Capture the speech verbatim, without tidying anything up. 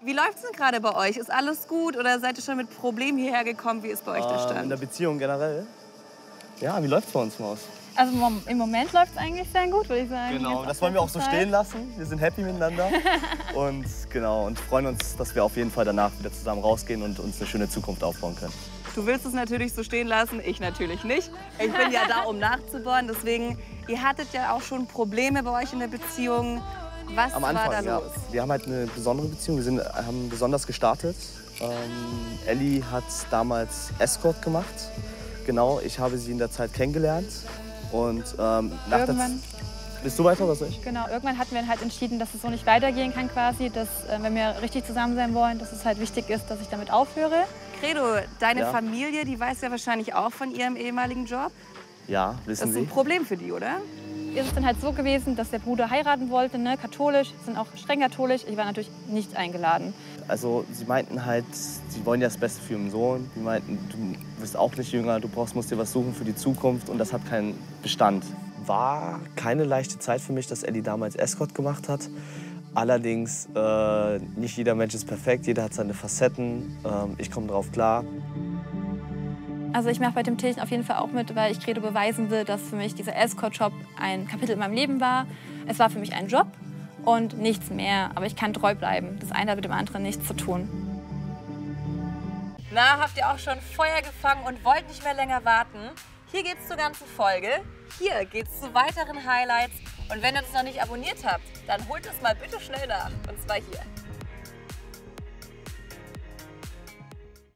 Wie läuft es denn gerade bei euch? Ist alles gut oder seid ihr schon mit Problemen hierher gekommen? Wie ist bei euch der Stand? Ähm, in der Beziehung generell? Ja, wie läuft's bei uns, Maus? Also im Moment läuft es eigentlich sehr gut, würde ich sagen. Genau, Jetzt das auf wollen wir auch der so Zeit. stehen lassen. Wir sind happy miteinander und genau und freuen uns, dass wir auf jeden Fall danach wieder zusammen rausgehen und uns eine schöne Zukunft aufbauen können. Du willst es natürlich so stehen lassen, ich natürlich nicht. Ich bin ja da, um nachzubohren. Deswegen, ihr hattet ja auch schon Probleme bei euch in der Beziehung. Was Am Anfang, war da ja. los? Wir haben halt eine besondere Beziehung. Wir sind, haben besonders gestartet. Ähm, Elli hat damals Escort gemacht. Genau, ich habe sie in der Zeit kennengelernt. Und ähm, nach der Irgendwann, Z- Bist du weiter oder soll ich? genau, irgendwann hatten wir halt entschieden, dass es so nicht weitergehen kann quasi, dass äh, wenn wir richtig zusammen sein wollen, dass es halt wichtig ist, dass ich damit aufhöre. Credo, deine Ja. Familie, die weiß ja wahrscheinlich auch von ihrem ehemaligen Job. Ja, Das wissen ist ein Sie. Problem für die, oder? Ist es dann halt so gewesen, dass der Bruder heiraten wollte, ne, katholisch, sind auch streng katholisch. Ich war natürlich nicht eingeladen. Also sie meinten halt, sie wollen ja das Beste für ihren Sohn. Die meinten, du bist auch nicht jünger, du brauchst, musst dir was suchen für die Zukunft und das hat keinen Bestand. War keine leichte Zeit für mich, dass Elli damals Escort gemacht hat. Allerdings, äh, nicht jeder Mensch ist perfekt, jeder hat seine Facetten. Ähm, ich komme drauf klar. Also ich mache bei Temptation auf jeden Fall auch mit, weil ich Credo beweisen will, dass für mich dieser Escort-Job ein Kapitel in meinem Leben war. Es war für mich ein Job und nichts mehr, aber ich kann treu bleiben. Das eine hat mit dem anderen nichts zu tun. Na, habt ihr auch schon Feuer gefangen und wollt nicht mehr länger warten? Hier geht's zur ganzen Folge. Hier geht's zu weiteren Highlights. Und wenn ihr uns noch nicht abonniert habt, dann holt es mal bitte schnell nach. Und zwar hier.